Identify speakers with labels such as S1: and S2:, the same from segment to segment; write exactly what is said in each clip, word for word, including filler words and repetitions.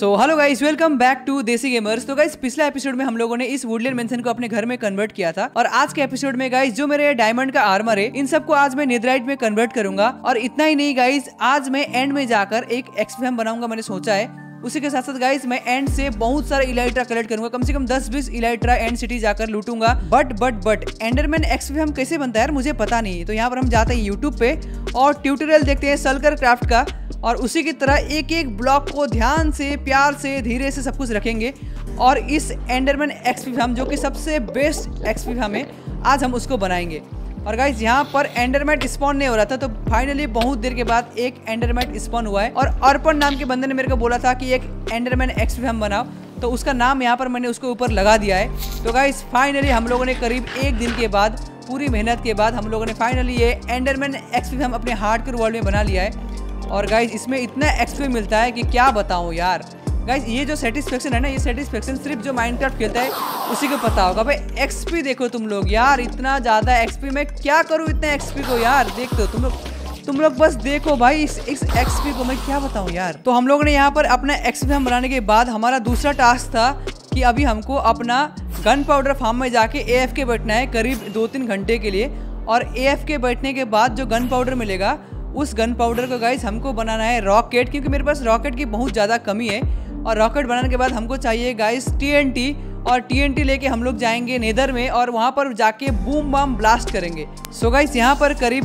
S1: So hello guys, welcome back to Desi gamers. तो guys पिछला episode में हम लोगों ने इस वुडलैंड मेंशन को अपने घर में कन्वर्ट किया था और आज के एपिसोड में गाइस जो मेरे डायमंड का आर्मर है इन सबको आज मैं नेदराइट में कन्वर्ट करूंगा। और इतना ही नहीं गाइस, आज मैं एंड में जाकर एक एक्सपीएम बनाऊंगा, मैंने सोचा है। उसी के साथ साथ गाइस मैं एंड से बहुत सारे इलाइट्रा कलेक्ट करूंगा, कम से कम दस बीस इलाइट्रा एंड सिटी जाकर लूटूंगा। But but but enderman XPM कैसे बनता है यार, मुझे पता नहीं। तो यहाँ पर हम जाते हैं यूट्यूब पे और ट्यूटोरियल देखते हैं सलकर क्राफ्ट का, और उसी की तरह एक एक ब्लॉक को ध्यान से, प्यार से, धीरे से सब कुछ रखेंगे और इस एंडरमैन एक्सपीएम जो कि सबसे बेस्ट एक्सपीएम है, आज हम उसको बनाएंगे। और गाइस यहाँ पर एंडरमैट स्पॉन नहीं हो रहा था, तो फाइनली बहुत देर के बाद एक एंडरमैट स्पॉन हुआ है। और अर्पण नाम के बंदे ने मेरे को बोला था कि एक एंडरमैन एक्सपीएम बनाओ, तो उसका नाम यहाँ पर मैंने उसको ऊपर लगा दिया है। तो गाइस फाइनली हम लोगों ने करीब एक दिन के बाद, पूरी मेहनत के बाद, हम लोगों ने फाइनली ये एंडरमैन एक्सपीएम अपने हार्डकोर वर्ल्ड में बना लिया है। और गाइज इसमें इतना एक्सपी मिलता है कि क्या बताऊं यार। गाइज ये जो सेटिस्फेक्शन है ना, ये सेटिस्फेक्शन सिर्फ जो माइनक्राफ्ट खेलता है उसी को पता होगा। भाई एक्सपी देखो तुम लोग यार, इतना ज़्यादा एक्सपी, मैं क्या करूं इतने एक्सपी को यार। देख दो तुम लोग तुम लोग बस देखो भाई इस, इस एक्सपी को मैं क्या बताऊं यार। तो हम लोगों ने यहाँ पर अपना एक्सपीएम बनाने के बाद हमारा दूसरा टास्क था कि अभी हमको अपना गन पाउडर फार्म में जाके ए एफ के बैठना है करीब दो तीन घंटे के लिए। और ए एफ के बैठने के बाद जो गन पाउडर मिलेगा, उस गन पाउडर को गाइस हमको बनाना है रॉकेट, क्योंकि मेरे पास रॉकेट की बहुत ज़्यादा कमी है। और रॉकेट बनाने के बाद हमको चाहिए गाइस टी एन टी, और टी एन टी लेके हम लोग जाएंगे नेदर में और वहाँ पर जाके बूम बम ब्लास्ट करेंगे। सो गाइस यहाँ पर करीब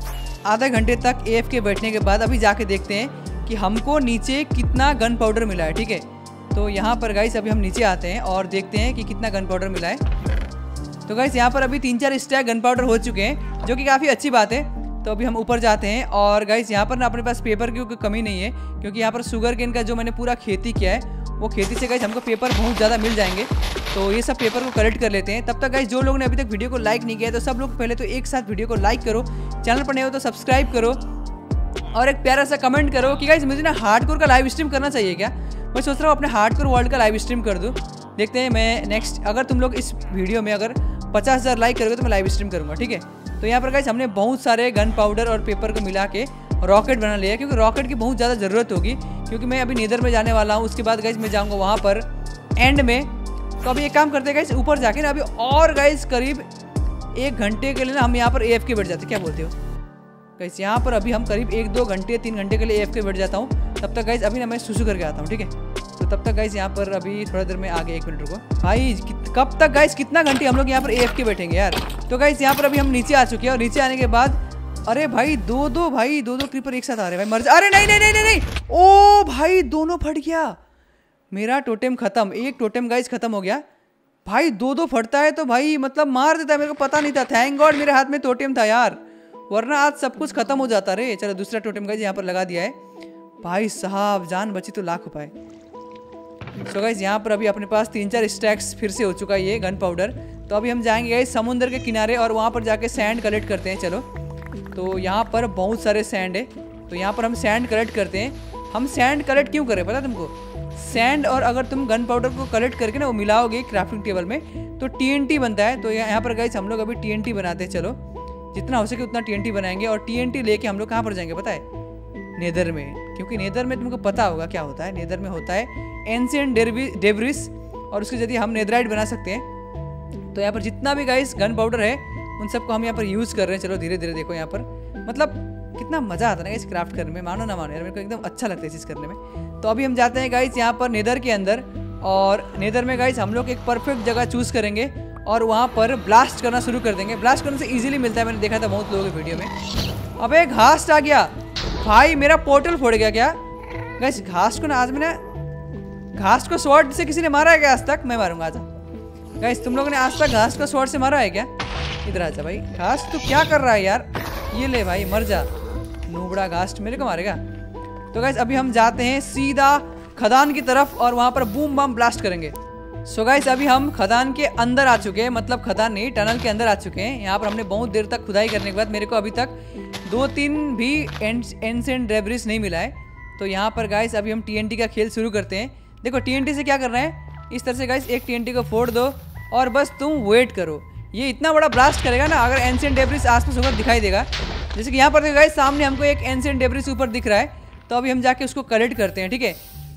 S1: आधा घंटे तक ए एफ के बैठने के बाद अभी जाके देखते हैं कि हमको नीचे कितना गन पाउडर मिला है। ठीक है, तो यहाँ पर गाइस अभी हम नीचे आते हैं और देखते हैं कि कितना गन पाउडर मिला है। तो गाइस यहाँ पर अभी तीन चार स्टैक गन पाउडर हो चुके हैं, जो कि काफ़ी अच्छी बात है। तो अभी हम ऊपर जाते हैं और गाइस यहाँ पर ना अपने पास पेपर की कोई कमी नहीं है, क्योंकि यहाँ पर शुगर केन का जो मैंने पूरा खेती किया है, वो खेती से गाइस हमको पेपर बहुत ज़्यादा मिल जाएंगे। तो ये सब पेपर को कलेक्ट कर लेते हैं। तब तक गाइस जो लोग ने अभी तक वीडियो को लाइक नहीं किया है, तो सब लोग पहले तो एक साथ वीडियो को लाइक करो, चैनल पर नए हो तो सब्सक्राइब करो और एक प्यारा सा कमेंट करो कि गाइस मुझे ना हार्डकोर का लाइव स्ट्रीम करना चाहिए क्या। मैं सोच रहा हूँ अपने हार्डकोर वर्ल्ड का लाइव स्ट्रीम कर दूँ। देखते हैं मैं नेक्स्ट, अगर तुम लोग इस वीडियो में अगर पचास हज़ार लाइक करोगे तो मैं लाइव स्ट्रीम करूँगा। ठीक है, तो यहाँ पर गाइस हमने बहुत सारे गन पाउडर और पेपर को मिला के रॉकेट बना लिया, क्योंकि रॉकेट की बहुत ज़्यादा ज़रूरत होगी, क्योंकि मैं अभी नेदर में जाने वाला हूँ। उसके बाद गाइस मैं जाऊँगा वहाँ पर एंड में। तो अभी एक काम करते हैं गाइस, ऊपर जाके ना अभी और गाइस करीब एक घंटे के लिए ना हम यहाँ पर ए एफ के बैठ जाते हैं। क्या बोलते हो गाइस, यहाँ पर अभी हम करीब एक दो घंटे तीन घंटे के लिए ए एफ के बैठ जाता हूँ। तब तक गाइस अभी ना मैं सुसु करके आता हूँ। ठीक है, तो तब तक गाइस यहाँ पर अभी थोड़ा देर में आगे, एक मिनट रुको भाई। कब तक गाइस, कितना घंटे हम लोग यहाँ पर ए एफ के बैठेंगे यार। तो गाइस यहाँ पर अभी हम नीचे आ चुके हैं और नीचे आने के बाद, अरे भाई दो दो भाई दो दो क्रीपर एक साथ आ रहे हैं भाई, मर जा। अरे नहीं नहीं नहीं नहीं नहीं, ओ भाई दोनों फट गया, मेरा टोटेम खत्म। एक टोटेम गाइस खत्म हो गया भाई, दो दो फटता है तो भाई मतलब मार देता है। मेरे को पता नहीं था, थैंक गॉड मेरे हाथ में टोटेम था यार, वरना आज सब कुछ खत्म हो जाता रे। चलो दूसरा टोटेम गाइस यहाँ पर लगा दिया है भाई साहब, जान बची तो लाख उपाय। सो गाइस यहाँ पर अभी अपने पास तीन चार स्टैक्स फिर से हो चुका है ये गन पाउडर। तो अभी हम जाएंगे गाइस समुद्र के किनारे और वहाँ पर जाके सैंड कलेक्ट करते हैं। चलो, तो यहाँ पर बहुत सारे सैंड है, तो यहाँ पर हम सैंड कलेक्ट करते हैं। हम सैंड कलेक्ट क्यों करें पता है तुमको? सैंड और अगर तुम गन पाउडर को कलेक्ट करके ना वो मिलाओगे क्राफ्टिंग टेबल में तो टी एन टी बनता है। तो यहाँ पर गाइस हम लोग अभी टी एन टी बनाते हैं। चलो जितना हो सके उतना टी एन टी बनाएंगे और टी एन टी लेके हम लोग कहाँ पर जाएंगे पता है? नेदर में, क्योंकि नेदर में तुमको पता होगा क्या होता है। नेदर में होता है एंशिएंट डेब्रिस, और उसके जरिए हम नेदराइट बना सकते हैं। तो यहाँ पर जितना भी गाइस गन पाउडर है उन सबको हम यहाँ पर यूज़ कर रहे हैं। चलो धीरे धीरे देखो, यहाँ पर मतलब कितना मज़ा आता है ना इस क्राफ्ट करने में, मानो ना मानो यार, मेरे को एकदम अच्छा लगता है इस चीज़ करने में। तो अभी हम जाते हैं गाइस यहाँ पर नेदर के अंदर, और नेदर में गाइस हम लोग एक परफेक्ट जगह चूज़ करेंगे और वहाँ पर ब्लास्ट करना शुरू कर देंगे। ब्लास्ट करने से ईजिली मिलता है, मैंने देखा था बहुत लोगों के वीडियो में। अबे घास आ गया भाई, मेरा पोर्टल फोड़ गया क्या गाइस? घास को ना आज मैंने, घास को स्वॉर्ड से किसी ने मारा है क्या आज तक? मैं मारूंगा आजा गाइस। तुम लोगों ने आज तक घास को स्वॉर्ड से मारा है क्या? इधर आजा भाई। घास तू क्या कर रहा है यार? ये ले भाई, मर जा नूबड़ा, घास मेरे को मारेगा। तो गाइस अभी हम जाते हैं सीधा खदान की तरफ और वहाँ पर बूम बम ब्लास्ट करेंगे। सो गाइस अभी हम खदान के अंदर आ चुके हैं, मतलब खदान नहीं, टनल के अंदर आ चुके हैं। यहाँ पर हमने बहुत देर तक खुदाई करने के बाद मेरे को अभी तक दो तीन भी एंशिएंट डेब्रिस नहीं मिला है। तो यहाँ पर गाइस अभी हम टी एन टी का खेल शुरू करते हैं। देखो टी एन टी से क्या करना है, इस तरह से गाइस एक टी एन टी को फोड़ दो और बस तुम वेट करो, ये इतना बड़ा ब्लास्ट करेगा ना। अगर एंशिएंट डेब्रिस आसपास होगा दिखाई देगा, जैसे कि यहाँ पर देखो गाइस सामने हमको एक एंशिएंट डेब्रिस ऊपर दिख रहा है। तो अभी हम जाके उसको कलेक्ट करते हैं। ठीक है,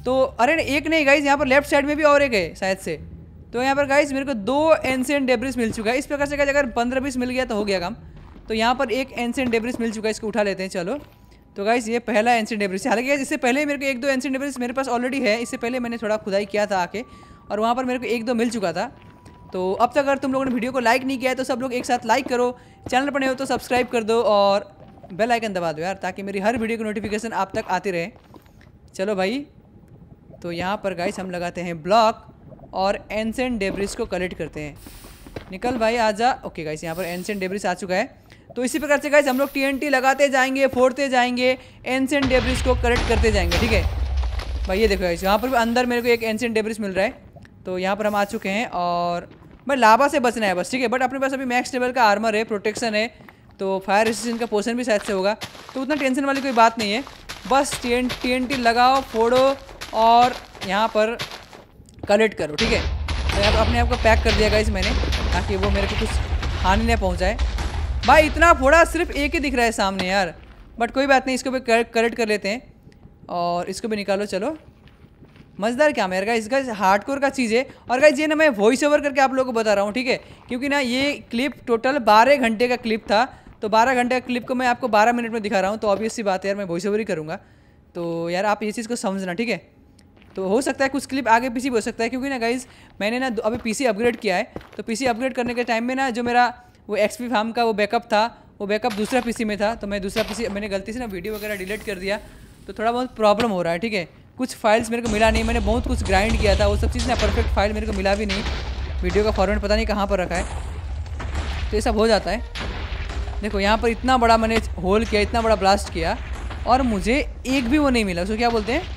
S1: तो अरे एक नहीं गाइज, यहाँ पर लेफ्ट साइड में भी और एक है शायद से। तो यहाँ पर गाइज मेरे को दो एंशिएंट डेब्रिस मिल चुका है। इस प्रकार से गाइज अगर पंद्रह बीस मिल गया तो हो गया काम। तो यहाँ पर एक एंशिएंट डेब्रिस मिल चुका है, इसको उठा लेते हैं। चलो तो गाइज ये पहला एंशिएंट डेब्रिस है। हालांकि गाइज इससे पहले मेरे को एक दो एंशिएंट डेब्रिस मेरे पास ऑलरेडी है। इससे पहले मैंने थोड़ा खुदाई किया था आके, और वहाँ पर मेरे को एक दो मिल चुका था। तो अब तक अगर तुम लोगों ने वीडियो को लाइक नहीं किया है तो सब लोग एक साथ लाइक करो, चैनल पर नए हो तो सब्सक्राइब कर दो और बेल आइकन दबा दो यार, ताकि मेरी हर वीडियो की नोटिफिकेशन आप तक आती रहे। चलो भाई, तो यहाँ पर गाइस हम लगाते हैं ब्लॉक और एंशिएंट डेब्रिस को कलेक्ट करते हैं। निकल भाई आजा। ओके गाइस, यहाँ पर एंशिएंट डेब्रिस आ चुका है। तो इसी प्रकार से गाइस हम लोग टीएनटी लगाते जाएंगे, फोड़ते जाएंगे, एंशिएंट डेब्रिस को कलेक्ट करते जाएंगे। ठीक है भाई, ये देखो गाइस, यहाँ पर भी अंदर मेरे को एक एंशिएंट डेब्रिस मिल रहा है। तो यहाँ पर हम आ चुके हैं और भाई लावा से बचना है बस। ठीक है, बट अपने पास अभी मैक्स लेवल का आर्मर है, प्रोटेक्शन है, तो फायर रेसिस्टेंस का पोशन भी शायद से होगा, तो उतना टेंशन वाली कोई बात नहीं है। बस T N T N T लगाओ, फोड़ो और यहाँ पर कलेक्ट करो। ठीक है, तो यहाँ पर अपने आप को पैक कर दिया गाइस मैंने, ताकि वो मेरे को कुछ हानि न पहुँचाए। भाई इतना फोड़ा, सिर्फ एक ही दिख रहा है सामने यार, बट कोई बात नहीं, इसको भी कलेक्ट कर लेते हैं और इसको भी निकालो। चलो मज़ेदार क्या है यार गाइस, इसका हार्डकोर का चीज़ है। और गाइस ये ना मैं वॉइस ओवर करके आप लोगों को बता रहा हूँ। ठीक है, क्योंकि ना ये क्लिप टोटल बारह घंटे का क्लिप था, तो बारह घंटे का क्लिप को मैं आपको बारह मिनट में दिखा रहा हूँ, तो ऑब्वियस सी बात है यार, मैं वॉइस ओवर ही करूँगा। तो यार आप ये चीज़ को समझना। ठीक है, तो हो सकता है कुछ क्लिप आगे पीछे भी हो सकता है, क्योंकि ना गाइस मैंने ना अभी पीसी अपग्रेड किया है। तो पीसी अपग्रेड करने के टाइम में ना जो मेरा वो एक्सपी फार्म का वो बैकअप था, वो बैकअप दूसरा पीसी में था, तो मैं दूसरा पीसी मैंने गलती से ना वीडियो वगैरह डिलीट कर दिया, तो थोड़ा बहुत प्रॉब्लम हो रहा है। ठीक है, कुछ फाइल्स मेरे को मिला नहीं, मैंने बहुत कुछ ग्राइंड किया था, वो सब चीज़ ना परफेक्ट फाइल मेरे को मिला भी नहीं। वीडियो का फॉर्मेट पता नहीं कहाँ पर रखा है, तो ये सब हो जाता है। देखो यहाँ पर इतना बड़ा मैंने होल किया, इतना बड़ा ब्लास्ट किया, और मुझे एक भी वो नहीं मिला। उसको क्या बोलते हैं,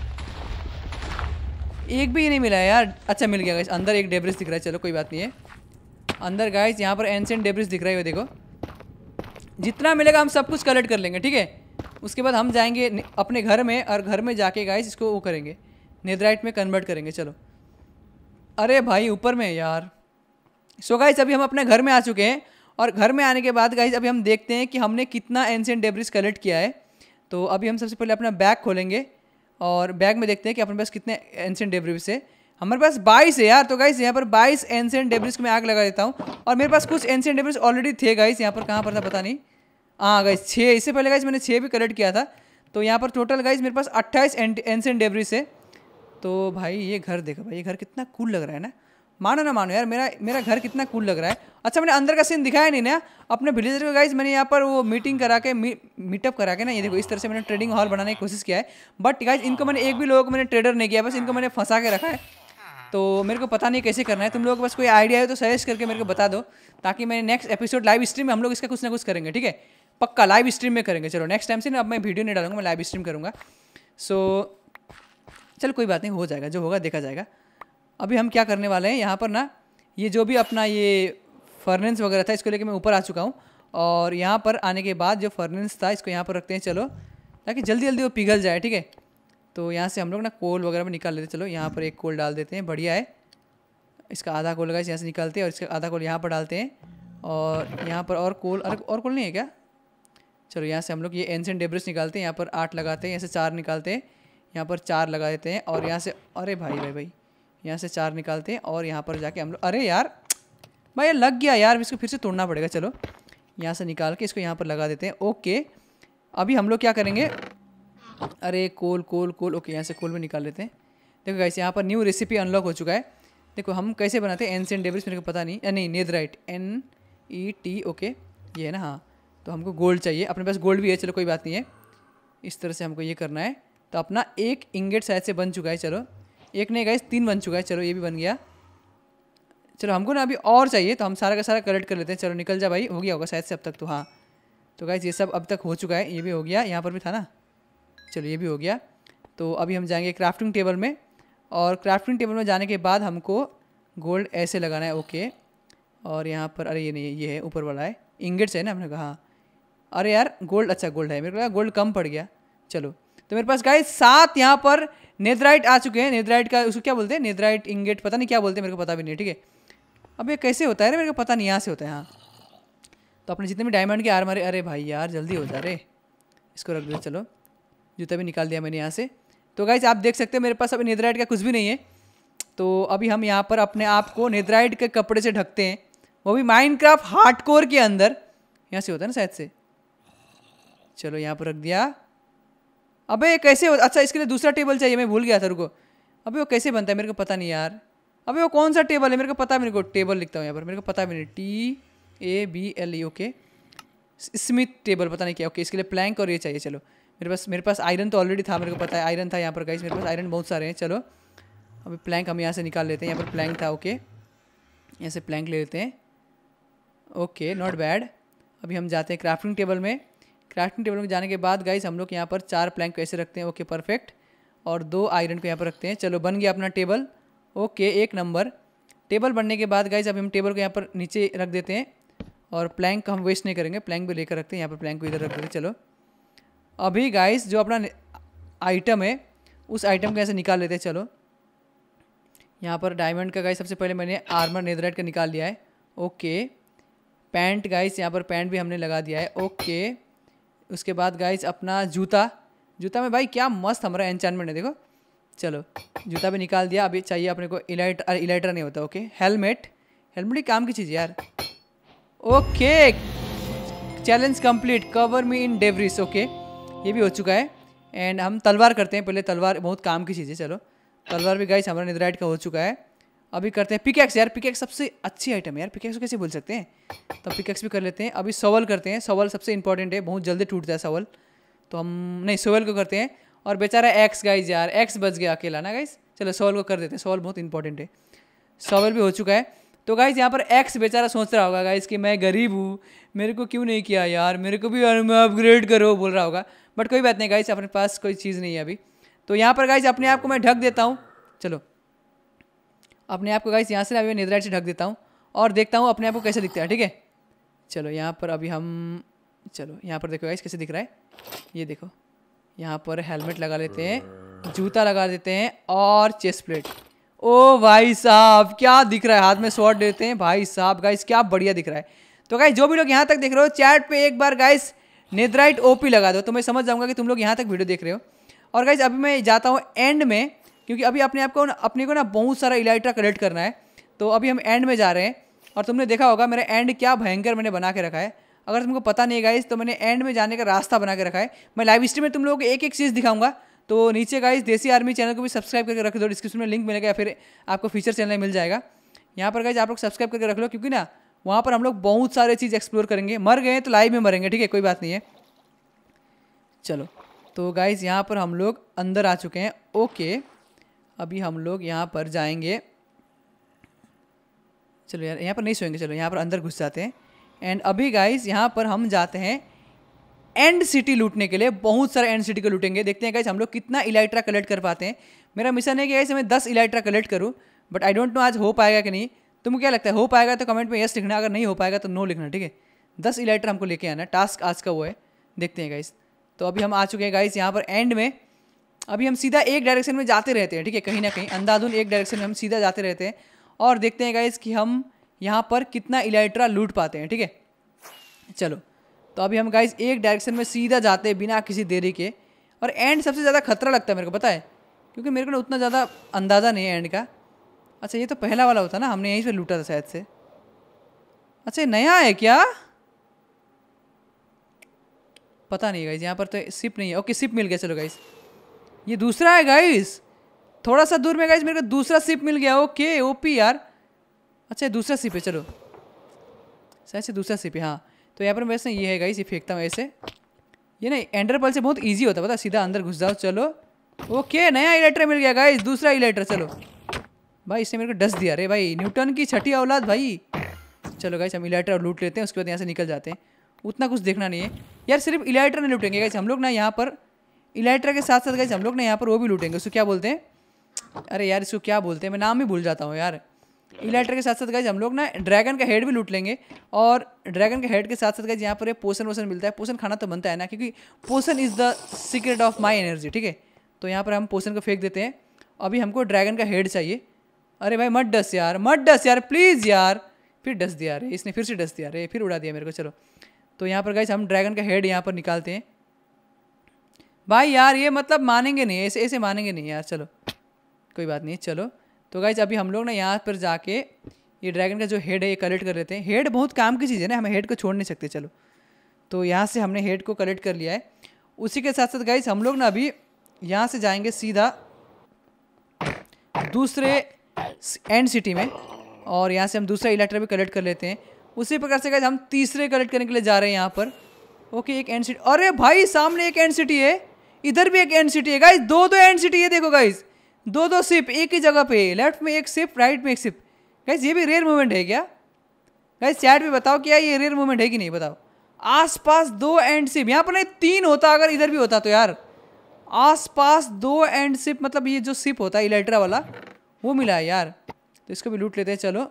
S1: एक भी नहीं मिला है यार। अच्छा मिल गया गाइस, अंदर एक डेब्रिस दिख रहा है। चलो कोई बात नहीं है, अंदर गाइस यहाँ पर एंशिएंट डेब्रिस दिख रहा है। देखो जितना मिलेगा हम सब कुछ कलेक्ट कर लेंगे। ठीक है, उसके बाद हम जाएंगे अपने घर में, और घर में जाके गाइस इसको वो करेंगे, नेदराइट में कन्वर्ट करेंगे। चलो, अरे भाई ऊपर में यार। सो गाइस अभी हम अपने घर में आ चुके हैं, और घर में आने के बाद गाइस अभी हम देखते हैं कि हमने कितना एंशिएंट डेब्रिस कलेक्ट किया है। तो अभी हम सबसे पहले अपना बैग खोलेंगे, और बैग में देखते हैं कि अपने पास कितने एंशिएंट डेब्रिस है। हमारे पास बाईस है यार। तो गाइस यहाँ पर बाईस एंशिएंट डेब्रिस को मैं आग लगा देता हूँ, और मेरे पास कुछ एंशिएंट डेब्रिस ऑलरेडी थे गाइस। यहाँ पर कहाँ पर था पता नहीं, हाँ गाइस छः, इससे पहले गाइस मैंने छः भी कलेक्ट किया था। तो यहाँ पर टोटल गाइस मेरे पास अट्ठाईस एंशिएंट डेब्रिस है। तो भाई ये घर देखो भाई, ये घर कितना कूल लग रहा है ना, मानो ना मानो यार, मेरा मेरा घर कितना कूल लग रहा है। अच्छा मैंने अंदर का सीन दिखाया नहीं ना अपने विलेजर को गाइस, मैंने यहाँ पर वो मीटिंग करा के मी, मीटअप करा के ना, ये देखो इस तरह से मैंने ट्रेडिंग हॉल बनाने की कोशिश किया है। बट गाइस इनको मैंने एक भी लोगों को मैंने ट्रेडर नहीं किया, बस इनको मैंने फंसा के रखा है। तो मेरे को पता नहीं कैसे करना है, तुम लोगों के पास कोई आइडिया है तो सजेस्ट करके मेरे को बता दो, ताकि मैं नेक्स्ट एपिसोड लाइव स्ट्रीम में हम लोग इसका कुछ ना कुछ करेंगे। ठीक है, पक्का लाइव स्ट्रीम में करेंगे। चलो नेक्स्ट टाइम से ना अब मैं वीडियो नहीं डालूंगा, मैं लाइव स्ट्रीम करूँगा। सो चलो कोई बात नहीं, हो जाएगा, जो होगा देखा जाएगा। अभी हम क्या करने वाले हैं, यहाँ पर ना ये जो भी अपना ये फर्नेंस वगैरह था, इसको लेके मैं ऊपर आ चुका हूँ, और यहाँ पर आने के बाद जो फर्नेंस था इसको यहाँ पर रखते हैं। चलो, ताकि जल्दी जल्दी वो पिघल जाए। ठीक है, तो यहाँ से हम लोग ना कोल वगैरह भी निकाल लेते हैं। चलो यहाँ पर एक कोल डाल देते हैं, बढ़िया है। इसका आधा कोल गाइस यहाँ से निकालते हैं, और इसका आधा कोल यहाँ पर डालते हैं, और यहाँ पर और कोल, अरे और कोल नहीं है क्या। चलो यहाँ से हम लोग ये एंशिएंट डेब्रिस निकालते हैं, यहाँ पर आठ लगाते हैं, यहाँ से चार निकालते हैं, यहाँ पर चार लगा देते हैं, और यहाँ से अरे भाई भाई भाई यहाँ से चार निकालते हैं, और यहाँ पर जाके हम लोग, अरे यार भाई लग गया यार, इसको फिर से तोड़ना पड़ेगा। चलो यहाँ से निकाल के इसको यहाँ पर लगा देते हैं। ओके, अभी हम लोग क्या करेंगे, अरे कोल कोल कोल, ओके यहाँ से कोल भी निकाल लेते हैं। देखो गाइस यहाँ पर न्यू रेसिपी अनलॉक हो चुका है। देखो हम कैसे बनाते हैं एंशिएंट डेब्रिस, मेरे को पता नहीं, नहीं netherite, N E T, okay ये है ना, हाँ। तो हमको गोल्ड चाहिए, अपने पास गोल्ड भी है, चलो कोई बात नहीं है। इस तरह से हमको ये करना है। तो अपना एक इंगेट शायद से बन चुका है। चलो एक नहीं गाइस, तीन बन चुका है। चलो ये भी बन गया। चलो हमको ना अभी और चाहिए, तो हम सारा का सारा कलेक्ट कर लेते हैं। चलो निकल जा भाई, हो गया होगा शायद से अब तक तो, हाँ। तो गाइस ये सब अब तक हो चुका है, ये भी हो गया, यहाँ पर भी था ना, चलो ये भी हो गया। तो अभी हम जाएंगे क्राफ्टिंग टेबल में, और क्राफ्टिंग टेबल में जाने के बाद हमको गोल्ड ऐसे लगाना है। ओके, और यहाँ पर अरे ये नहीं, ये है ऊपर वाला है, इंगेट्स है ना हमने कहा। अरे यार गोल्ड, अच्छा गोल्ड है, मेरे को लगा गोल्ड कम पड़ गया। चलो तो मेरे पास गाइस सात यहाँ पर नेदराइट आ चुके हैं। नेदराइट का उसको क्या बोलते हैं, नेदराइट इंगेट, पता नहीं क्या बोलते हैं, मेरे को पता भी नहीं। ठीक है, अब ये कैसे होता है रे, मेरे को पता नहीं, यहाँ से होता है। हाँ, तो अपने जितने भी डायमंड के आर्मर, अरे भाई यार जल्दी हो जा रे, इसको रख दे। चलो जूता भी निकाल दिया मैंने यहाँ से। तो गाइज आप देख सकते हैं मेरे पास अभी नेदराइट का कुछ भी नहीं है। तो अभी हम यहाँ पर अपने आप को नेदराइट के कपड़े से ढकते हैं, वो भी माइनक्राफ्ट हार्डकोर के अंदर। यहाँ से होता है ना शायद से। चलो यहाँ पर रख दिया। अबे कैसे हो? अच्छा इसके लिए दूसरा टेबल चाहिए, मैं भूल गया था, रुको। अबे वो कैसे बनता है मेरे को पता नहीं यार। अबे वो कौन सा टेबल है मेरे को पता, मेरे को टेबल लिखता हूँ यहाँ पर, मेरे को पता भी नहीं। T A B L E, okay smith table, पता नहीं क्या। ओके इसके लिए प्लैंक और ये चाहिए। चलो मेरे पास मेरे पास आयरन तो ऑलरेडी था, मेरे को पता है आयरन था यहाँ पर गाइस, मेरे पास आयरन बहुत सारे हैं। चलो अभी प्लैंक हम यहाँ से निकाल लेते हैं, यहाँ पर प्लैंक था। ओके यहाँ से प्लैंक ले लेते हैं। Okay not bad. अभी हम जाते हैं क्राफ्टिंग टेबल में। क्राफ्टिंग टेबल में जाने के बाद गाइस हम लोग यहाँ पर चार प्लैंक कैसे रखते हैं। Okay perfect. और दो आयरन को यहाँ पर रखते हैं। चलो बन गया अपना टेबल। ओके एक नंबर। टेबल बनने के बाद गाइस अभी हम टेबल को यहाँ पर नीचे रख देते हैं और प्लैंक हम वेस्ट नहीं करेंगे, प्लैंक भी लेकर रखते हैं। यहाँ पर प्लैंक को इधर रख देते हैं। चलो अभी गाइस जो अपना आइटम है उस आइटम को ऐसे निकाल लेते हैं। चलो यहाँ पर डायमंड का गाइस सबसे पहले मैंने आर्मर नेदराइट का निकाल लिया है। ओके पैंट गाइस यहाँ पर पैंट भी हमने लगा दिया है। ओके उसके बाद गाइस अपना जूता, जूता में भाई क्या मस्त हमारा एन्चेंटमेंट है देखो। चलो जूता भी निकाल दिया। अभी चाहिए अपने को इलाइटर, इलाइटर नहीं होता। ओके हेलमेट, हेलमेट ही काम की चीज़ यार। Okay challenge complete, cover me in debris. Okay ये भी हो चुका है। एंड हम तलवार करते हैं पहले, तलवार बहुत काम की चीज़ है। चलो तलवार भी गाइस हमारा नेदराइट का हो चुका है। अभी करते हैं पिकैक्स। यार पिकैक्स सबसे अच्छी आइटम है यार, पिकैक्स को कैसे भूल सकते हैं। तो पिकैक्स भी कर लेते हैं। अभी सवल करते हैं, सवल सबसे इंपॉर्टेंट है, बहुत जल्दी टूटता है सवल। तो हम नहीं सवल को करते हैं। और बेचारा एक्स गाइस, यार एक्स बच गया अकेला ना गाइस। चलो सवल को कर देते हैं, सवल बहुत इंपॉर्टेंट है। सवल भी हो चुका है। तो गाइस यहाँ पर एक्स बेचारा सोच रहा होगा गाइस कि मैं गरीब हूँ, मेरे को क्यों नहीं किया यार, मेरे को भी अपग्रेड करो बोल रहा होगा। बट कोई बात नहीं गाइस, अपने पास कोई चीज़ नहीं है अभी। तो यहाँ पर गाइस अपने आप को मैं ढक देता हूँ। चलो अपने आप को गाइस यहाँ से अभी नेदराइट से ढक देता हूँ और देखता हूँ अपने आप को कैसे दिखता है। ठीक है चलो यहाँ पर अभी हम, चलो यहाँ पर देखो गाइस कैसे दिख रहा है। ये देखो यहाँ पर हेलमेट लगा लेते हैं, जूता लगा देते हैं और चेस्ट प्लेट। ओ भाई साहब क्या दिख रहा है, हाथ में स्वॉर्ड देते हैं भाई साहब। गाइस क्या बढ़िया दिख रहा है। तो गाइस जो भी लोग यहाँ तक देख रहे हो चैट पे एक बार गाइस नेदराइट ओपी लगा दो, तो मैं समझ जाऊँगा कि तुम लोग यहाँ तक वीडियो देख रहे हो। और गाइस अभी मैं जाता हूँ एंड में, क्योंकि अभी अपने आप को अपने को ना बहुत सारा इलाइट्रा कलेक्ट करना है। तो अभी हम एंड में जा रहे हैं और तुमने देखा होगा मेरा एंड क्या भयंकर मैंने बना के रखा है। अगर तुमको पता नहीं गाइस तो मैंने एंड में जाने का रास्ता बना के रखा है। मैं लाइव स्ट्रीम में तुम लोगों को एक एक चीज़ दिखाऊंगा। तो नीचे गाइस देसी आर्मी चैनल को भी सब्सक्राइब करके रख दो, डिस्क्रिप्शन में लिंक मिलेगा या फिर आपको फीचर चैनल मिल जाएगा। यहाँ पर गाइस आप लोग सब्सक्राइब करके रख लो, क्योंकि ना वहाँ पर हम लोग बहुत सारे चीज़ एक्सप्लोर करेंगे। मर गए तो लाइव में मरेंगे, ठीक है कोई बात नहीं है। चलो तो गाइस यहाँ पर हम लोग अंदर आ चुके हैं। ओके अभी हम लोग यहाँ पर जाएंगे। चलो यार यहाँ पर नहीं सोएंगे, चलो यहाँ पर अंदर घुस जाते हैं। एंड अभी गाइस यहाँ पर हम जाते हैं एंड सिटी लूटने के लिए। बहुत सारे एंड सिटी को लूटेंगे, देखते हैं गाइस हम लोग कितना इलाइट्रा कलेक्ट कर पाते हैं। मेरा मिशन है कि गाइस मैं दस इलाइट्रा कलेक्ट करूँ, बट आई डोंट नो आज हो पाएगा कि नहीं। तुमको क्या लगता है हो पाएगा तो कमेंट में यस लिखना, अगर नहीं हो पाएगा तो नो लिखना, ठीक है। दस इलाइट्रा हमको लेके आना, टास्क आज का वो है, देखते हैं गाइस। तो अभी हम आ चुके हैं गाइस यहाँ पर एंड में। अभी हम सीधा एक डायरेक्शन में जाते रहते हैं, ठीक है, कहीं ना कहीं अंधाधुन एक डायरेक्शन में हम सीधा जाते रहते हैं और देखते हैं गाइस कि हम यहाँ पर कितना इलाइट्रा लूट पाते हैं, ठीक है। चलो तो अभी हम गाइस एक डायरेक्शन में सीधा जाते हैं बिना किसी देरी के। और एंड सबसे ज़्यादा खतरा लगता है मेरे को, पता है, क्योंकि मेरे को ना उतना ज़्यादा अंदाज़ा नहीं है एंड का। अच्छा ये तो पहला वाला होता ना, हमने यहीं से लूटा था शायद से। अच्छा ये नया है क्या, पता नहीं गाइस। यहाँ पर तो सिप नहीं है। ओके सिप मिल गया। चलो गाइस ये दूसरा है गाइस, थोड़ा सा दूर में गाइस मेरे को दूसरा सिप मिल गया। ओके ओपी यार। अच्छा दूसरा सिप है, चलो शायद से दूसरा सिप है। हाँ तो यहाँ पर वैसे ये है गाइस, ये फेंकता हूँ ऐसे। ये नहीं एंडर पर्ल से बहुत इजी होता है पता, सीधा अंदर घुस जाओ। चलो ओके नया इलेक्ट्रा मिल गया गाइस, दूसरा इलेक्ट्रा। चलो भाई इसने मेरे को डस दिया रे भाई, न्यूटन की छठी औलाद भाई। चलो गाइस हम इलेक्ट्रा लूट लेते हैं, उसके बाद यहाँ से निकल जाते हैं। उतना कुछ देखना नहीं है यार, सिर्फ इलेक्ट्रा नहीं लूटेंगे गाइस हम लोग ना। यहाँ पर इलेक्ट्रा के साथ साथ गाइस हम लोग ना यहाँ पर वो भी लूटेंगे, उसको क्या बोलते हैं, अरे यार इसको क्या बोलते हैं, मैं नाम ही भूल जाता हूँ यार। इलेक्ट्रा के साथ साथ गाइस हम लोग ना ड्रैगन का हेड भी लूट लेंगे। और ड्रैगन के हेड के साथ साथ गाइस यहाँ पर पोशन वोशन मिलता है। पोशन खाना तो बनता है ना, क्योंकि potion is the secret of my energy, ठीक है। तो यहाँ पर हम पोशन को फेंक देते हैं। अभी हमको ड्रैगन का हेड चाहिए। अरे भाई मत डस यार, मत डस यार प्लीज़ यार। फिर डस दिया रे इसने, फिर से डस दिया रे, फिर उड़ा दिया मेरे को। चलो तो यहाँ पर गाइस हम ड्रैगन का हेड यहाँ पर निकालते हैं। भाई यार ये मतलब मानेंगे नहीं, ऐसे ऐसे मानेंगे नहीं यार। चलो कोई बात नहीं। चलो तो गाइज अभी हम लोग ना यहाँ पर जाके ये ड्रैगन का जो हेड है ये कलेक्ट कर लेते हैं। हेड बहुत काम की चीज़ है ना, हमें हेड को छोड़ नहीं सकते। चलो तो यहाँ से हमने हेड को कलेक्ट कर लिया है। उसी के साथ साथ गाइज हम लोग ना अभी यहाँ से जाएंगे सीधा दूसरे एंड सिटी में, और यहाँ से हम दूसरा इलेक्ट्रा भी कलेक्ट कर लेते हैं। उसी प्रकार से गाइज हम तीसरे कलेक्ट करने के लिए जा रहे हैं यहाँ पर। ओके एक एंड सिटी, अरे भाई सामने एक एंड सिटी है, इधर भी एक एंड सिटी है गाइज, दो दो एंड सिटी है। देखो गाइज दो दो शिप एक ही जगह पे, लेफ्ट में एक शिप राइट में एक शिप। गाइज ये भी रेयर मूवमेंट है क्या? गाइज चैट में बताओ क्या ये रेयर मूवमेंट है कि नहीं, बताओ। आसपास दो एंड शिप, यहाँ पर नहीं तीन होता अगर इधर भी होता तो यार। आसपास दो एंड शिप, मतलब ये जो शिप होता है इलेक्ट्रा वाला वो मिला है यार। तो इसको भी लूट लेते हैं। चलो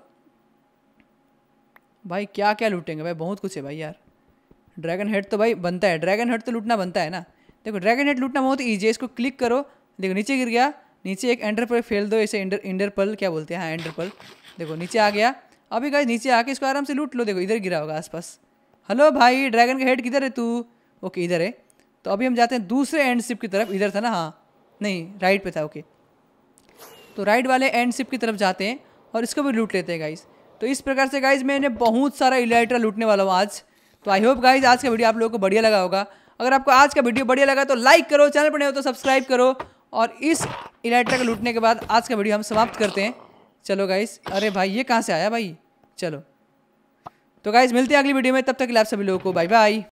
S1: भाई क्या क्या लूटेंगे भाई, बहुत कुछ है भाई यार। ड्रैगन हेड तो भाई बनता है, ड्रैगन हेड तो लूटना बनता है ना। देखो ड्रैगन हेड लूटना बहुत ईजी है, इसको क्लिक करो। देखो नीचे गिर गया, नीचे एक एंडर पर फेल दो, इसे इंडर इंडर पल क्या बोलते हैं, हाँ एंडर पल। देखो नीचे आ गया। अभी गाइस नीचे आके इसको आराम से लूट लो। देखो इधर गिरा होगा आसपास। हेलो भाई ड्रैगन का हेड किधर है तू? ओके इधर है। तो अभी हम जाते हैं दूसरे एंड शिप की तरफ। इधर था ना, हाँ नहीं राइट पे था। ओके तो राइट वाले एंड शिप की तरफ जाते हैं और इसको भी लूट लेते हैं गाइस। तो इस प्रकार से गाइस मैंने बहुत सारा इलाइट्रा लूटने वाला हूँ आज। तो आई होप गाइस आज का वीडियो आप लोगों को बढ़िया लगा होगा। अगर आपको आज का वीडियो बढ़िया लगा तो लाइक करो, चैनल पर नए हो तो सब्सक्राइब करो। और इस इलाइट्रा को लूटने के बाद आज का वीडियो हम समाप्त करते हैं। चलो गाइस, अरे भाई ये कहाँ से आया भाई। चलो तो गाइस मिलते हैं अगली वीडियो में, तब तक के लिए आप सभी लोगों को बाय बाय।